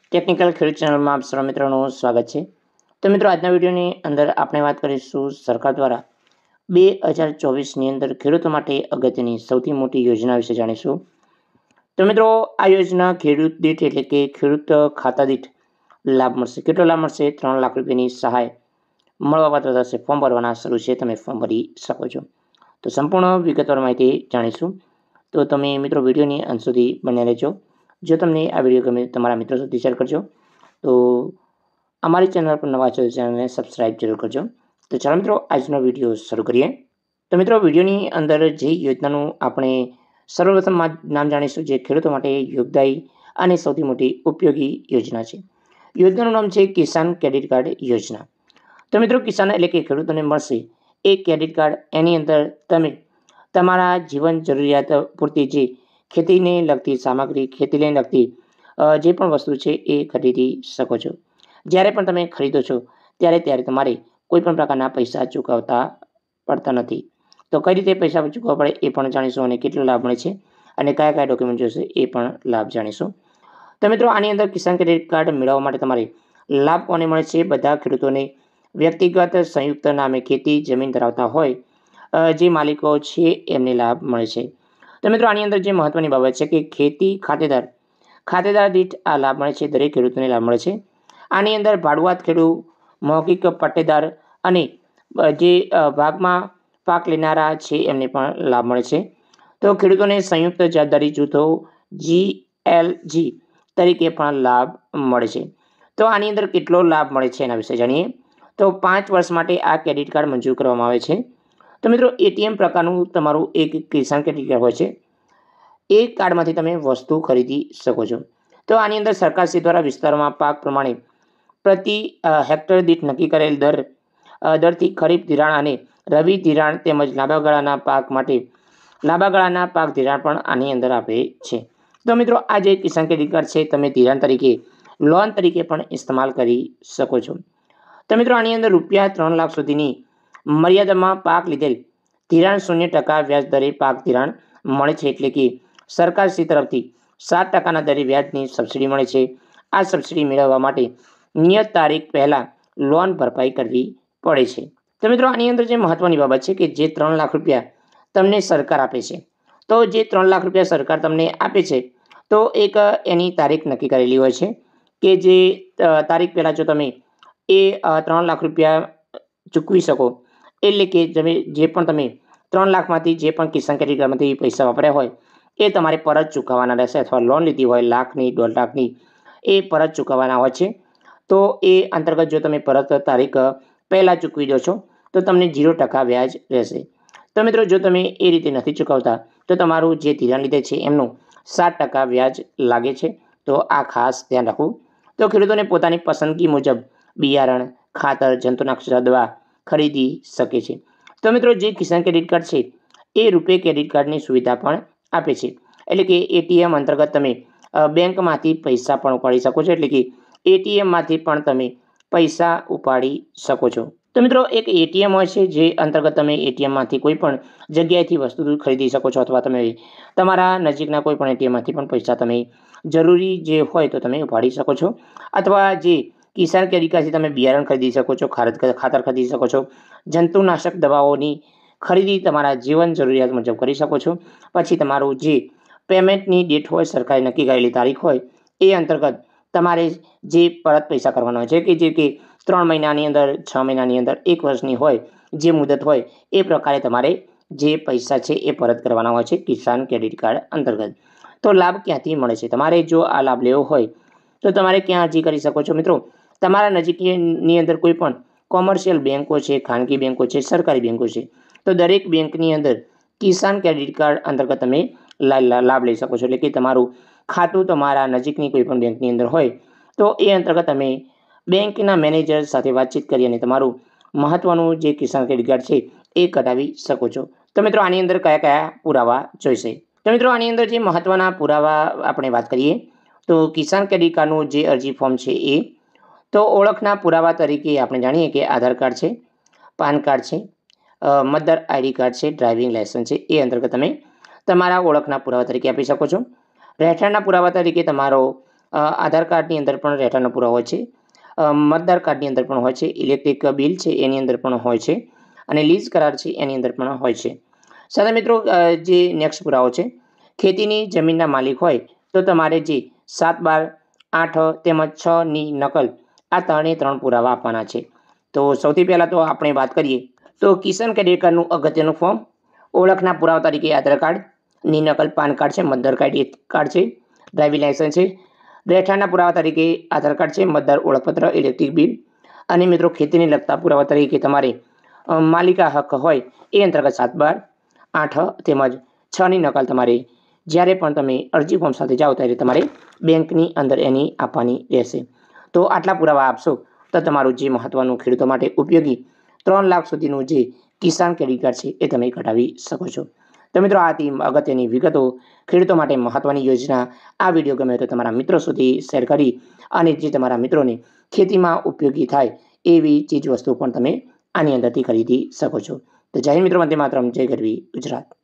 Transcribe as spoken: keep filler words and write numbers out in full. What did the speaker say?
Technical ખેડૂત ચેનલમાં આપ સર્વ મિત્રોનું સ્વાગત છે। તો મિત્રો આજના વિડીયોની અંદર આપણે વાત કરીશું સરકાર દ્વારા બે હજાર ચોવીસની અંદર ખેડૂતો માટે અગત્યની સૌથી મોટી યોજના વિશે જાણીશું। તો મિત્રો આ યોજના ખેડૂત દીઠ એટલે કે ખેડૂત ખાતા દીઠ લાભ મળશે। કેટલો લાભ મળશે? ત્રણ લાખ રૂપિયાની સહાય મળવાપાત્ર થશે। ફોર્મ ભરવાના શરૂ છે, તમે ફોર્મ ભરી શકો છો। તો સંપૂર્ણ વિગતવાર માહિતી જાણીશું। તો તમે મિત્રો વિડીયોની અંત સુધી બન્યા રહેજો। જો તમને આ વિડીયો ગમે તમારા મિત્રો સુધી શેર કરજો। તો અમારી ચેનલ પર નવા છો ચેનલને સબસ્ક્રાઇબ જરૂર કરજો। તો ચાલો મિત્રો આજનો વિડીયો શરૂ કરીએ। તો મિત્રો વિડીયોની અંદર જે યોજનાનું આપણે સર્વપ્રથમ નામ જાણીશું, જે ખેડૂતો માટે યોગદાયી અને સૌથી મોટી ઉપયોગી યોજના છે। યોજનાનું નામ છે કિસાન ક્રેડિટ કાર્ડ યોજના। તો મિત્રો કિસાન એટલે કે ખેડૂતોને મળશે એક ક્રેડિટ કાર્ડ। એની અંદર તમે તમારા જીવન જરૂરિયાત પૂરતી જે ખેતીને લગતી સામગ્રી, ખેતીને લગતી જે પણ વસ્તુ છે એ ખરીદી શકો છો। જ્યારે પણ તમે ખરીદો છો ત્યારે ત્યારે તમારે કોઈ પણ પ્રકારના પૈસા ચૂકવતા પડતા નથી। તો કઈ રીતે પૈસા ચૂકવવા પડે એ પણ જાણીશું, અને કેટલો લાભ મળે છે અને કયા કયા ડોક્યુમેન્ટ જોઈશે એ પણ લાભ જાણીશું। તો મિત્રો આની અંદર કિસાન ક્રેડિટ કાર્ડ મેળવવા માટે તમારે લાભ કોને મળે છે? બધા ખેડૂતોને વ્યક્તિગત સંયુક્ત નામે ખેતી જમીન ધરાવતા હોય જે માલિકો છે એમને લાભ મળે છે। તો મિત્રો આની અંદર જે મહત્વની બાબત છે કે ખેતી ખાતેદાર ખાતેદાર દીઠ આ લાભ મળે છે, દરેક ખેડૂતોને લાભ મળે છે। આની અંદર ભાડુઆત ખેડૂત, મૌખિક પટ્ટેદાર અને જે ભાગમાં પાક લેનારા છે એમને પણ લાભ મળે છે। તો ખેડૂતોને સંયુક્ત જવાબદારી જૂથો જી એલ જી તરીકે પણ લાભ મળે છે। તો આની અંદર કેટલો લાભ મળે છે એના વિશે જાણીએ। તો પાંચ વર્ષ માટે આ ક્રેડિટ કાર્ડ મંજૂર કરવામાં આવે છે। તો મિત્રો એટીએમ પ્રકારનું તમારું એક કિસાન ક્રેડિટ કાર્ડ હોય છે। એ કાર્ડમાંથી તમે વસ્તુ ખરીદી શકો છો। તો આની અંદર સરકારશ્રી દ્વારા વિસ્તારોમાં પાક પ્રમાણે પ્રતિ હેક્ટર દીઠ નક્કી કરેલ દર દરથી ખરીફ ધિરાણ અને રવિ ધિરાણ તેમજ લાંબા ગાળાના પાક માટે લાંબા ગાળાના પાક ધિરાણ પણ આની અંદર આપે છે। તો મિત્રો આ જે કિસાન ક્રેડિટ કાર્ડ છે તમે ધિરાણ તરીકે, લોન તરીકે પણ ઇસ્તેમાલ કરી શકો છો। તો મિત્રો આની અંદર રૂપિયા ત્રણ લાખ સુધીની મર્યાદામાં પાક લીધેલ ધિરાણ શૂન્ય ટકા વ્યાજ દરે પાક ધિરાણ મળે છે, એટલે કે સરકારશ્રી તરફથી સાત ટકાના દરે વ્યાજની સબસિડી મળે છે। આ સબસિડી મેળવવા માટે નિયત તારીખ પહેલાં લોન ભરપાઈ કરવી પડે છે। તો મિત્રો આની અંદર જે મહત્વની બાબત છે કે જે ત્રણ લાખ રૂપિયા તમને સરકાર આપે છે, તો જે ત્રણ લાખ રૂપિયા સરકાર તમને આપે છે તો એક એની તારીખ નક્કી કરેલી હોય છે કે જે તારીખ પહેલાં જો તમે એ ત્રણ લાખ રૂપિયા ચૂકવી શકો, એટલે કે તમે જે પણ તમે ત્રણ લાખમાંથી જે પણ કિસાન ક્રેડિટ કાર્ડમાંથી પૈસા વાપર્યા હોય એ તમારે પરત ચૂકવવાના રહેશે, અથવા લોન લીધી હોય લાખની દોઢ લાખની એ પરત ચૂકવવાના હોય છે। તો એ અંતર્ગત જો તમે પરત તારીખ પહેલાં ચૂકવી દો છો તો તમને ઝીરો ટકા વ્યાજ રહેશે। તો મિત્રો જો તમે એ રીતે નથી ચૂકવતા તો તમારું જે ધિરાણ લીધે છે એમનું સાત ટકા વ્યાજ લાગે છે। તો આ ખાસ ધ્યાન રાખવું। તો ખેડૂતોને પોતાની પસંદગી મુજબ બિયારણ, ખાતર, જંતુનાશક દવા ખરીદી શકે છે। તો મિત્રો જે કિસાન ક્રેડિટ કાર્ડ છે એ રૂપે ક્રેડિટ કાર્ડની સુવિધા પણ આપે છે, એટલે કે એટીએમ અંતર્ગત તમે બેંકમાંથી પૈસા પણ ઉપાડી શકો છો, એટલે કે એટીએમમાંથી પણ તમે પૈસા ઉપાડી શકો છો। તો મિત્રો એક એટીએમ હોય છે જે અંતર્ગત તમે એટીએમમાંથી કોઈ પણ જગ્યાએથી વસ્તુ ખરીદી શકો છો, અથવા તમે તમારા નજીકના કોઈ પણ એટીએમમાંથી પણ પૈસા તમે જરૂરી જે હોય તો તમે ઉપાડી શકો છો। અથવા જે કિસાન ક્રેડિટ કાર્ડથી તમે બિયારણ ખરીદી શકો છો, ખાતર ખરીદી શકો છો, જંતુનાશક દવાઓની ખરીદી તમારા જીવન જરૂરિયાત મુજબ કરી શકો છો। પછી તમારું જે પેમેન્ટની ડેટ હોય, સરકારે નક્કી કરેલી તારીખ હોય એ અંતર્ગત તમારે જે પરત પૈસા કરવાના હોય છે, કે જે કે ત્રણ મહિનાની અંદર, છ મહિનાની અંદર, એક વર્ષની હોય જે મુદત હોય એ પ્રકારે તમારે જે પૈસા છે એ પરત કરવાના હોય છે કિસાન ક્રેડિટ કાર્ડ અંતર્ગત। તો લાભ ક્યાંથી મળે છે? તમારે જો આ લાભ લેવો હોય તો તમારે ક્યાં અરજી કરી શકો છો? મિત્રો તમારા નજીકની અંદર કોઈ પણ કોમર્શિયલ બેન્કો છે, ખાનગી બેન્કો છે, સરકારી બેન્કો છે, તો દરેક બેન્કની અંદર કિસાન ક્રેડિટ કાર્ડ અંતર્ગત તમે લાભ લઈ શકો છો। એટલે કે તમારું ખાતું તમારા નજીકની કોઈ પણ બેંકની અંદર હોય તો એ અંતર્ગત તમે બેંકના મેનેજર સાથે વાતચીત કરી અને તમારું મહત્વનું જે કિસાન ક્રેડિટ કાર્ડ છે એ કઢાવી શકો છો। તો મિત્રો આની અંદર કયા કયા પુરાવા જોઈશે? તો મિત્રો આની અંદર જે મહત્વના પુરાવા આપણે વાત કરીએ તો કિસાન ક્રેડિટ કાર્ડનું જે અરજી ફોર્મ છે એ તો ઓળખના પુરાવા તરીકે આપણે જાણીએ કે આધાર કાર્ડ છે, પાન કાર્ડ છે, મતદાર આઈડી કાર્ડ છે, ડ્રાઇવિંગ લાયસન્સ છે, એ અંતર્ગત તમે તમારા ઓળખના પુરાવા તરીકે આપી શકો છો। રહેઠાણના પુરાવા તરીકે તમારો આધાર કાર્ડની અંદર પણ રહેઠાણનો પુરાવો હોય છે, મતદાર કાર્ડની અંદર પણ હોય છે, ઇલેક્ટ્રિક બિલ છે એની અંદર પણ હોય છે અને લીઝ કરાર છે એની અંદર પણ હોય છે. સાથે મિત્રો જે નેક્સ્ટ પુરાવો છે, ખેતીની જમીનના માલિક હોય તો તમારે જે સાત બાર આઠ તેમજ છની નકલ આ ત્રણે ત્રણ પુરાવા આપવાના છે. તો સૌથી પહેલાં તો આપણે વાત કરીએ તો કિસાન ક્રેડિટ કાર્ડનું અગત્યનું ફોર્મ, ઓળખના પુરાવા તરીકે આધાર કાર્ડની નકલ, પાન કાર્ડ છે, મતદાર કાર્ડ છે, ડ્રાઇવિંગ લાયસન્સ છે, રહેઠાણના પુરાવા તરીકે આધાર કાર્ડ છે, મતદાર ઓળખપત્ર, ઇલેક્ટ્રિક બિલ અને મિત્રો ખેતીને લગતા પુરાવા તરીકે તમારે માલિકા હક હોય એ અંતર્ગત સાત બાર આઠ તેમજ છની નકલ તમારે જ્યારે પણ તમે અરજી ફોર્મ સાથે જાઓ ત્યારે તમારે બેંકની અંદર એની આપવાની રહેશે. તો આટલા પુરાવા આપશો તો તમારું જે મહત્ત્વનું ખેડૂતો માટે ઉપયોગી ત્રણ લાખ સુધીનું જે કિસાન ક્રેડિટ કાર્ડ છે એ તમે કઢાવી શકો છો. તો મિત્રો આ હતી અગત્યની વિગતો, ખેડૂતો માટે મહત્ત્વની યોજના. આ વિડીયો ગમે તો તમારા મિત્રો સુધી શેર કરી અને જે તમારા મિત્રોને ખેતીમાં ઉપયોગી થાય એવી ચીજ વસ્તુ પણ તમે આની અંદરથી ખરીદી શકો છો. તો જય હિન્દ મિત્રો, વંદે માતરમ, જય ગરવી ગુજરાત.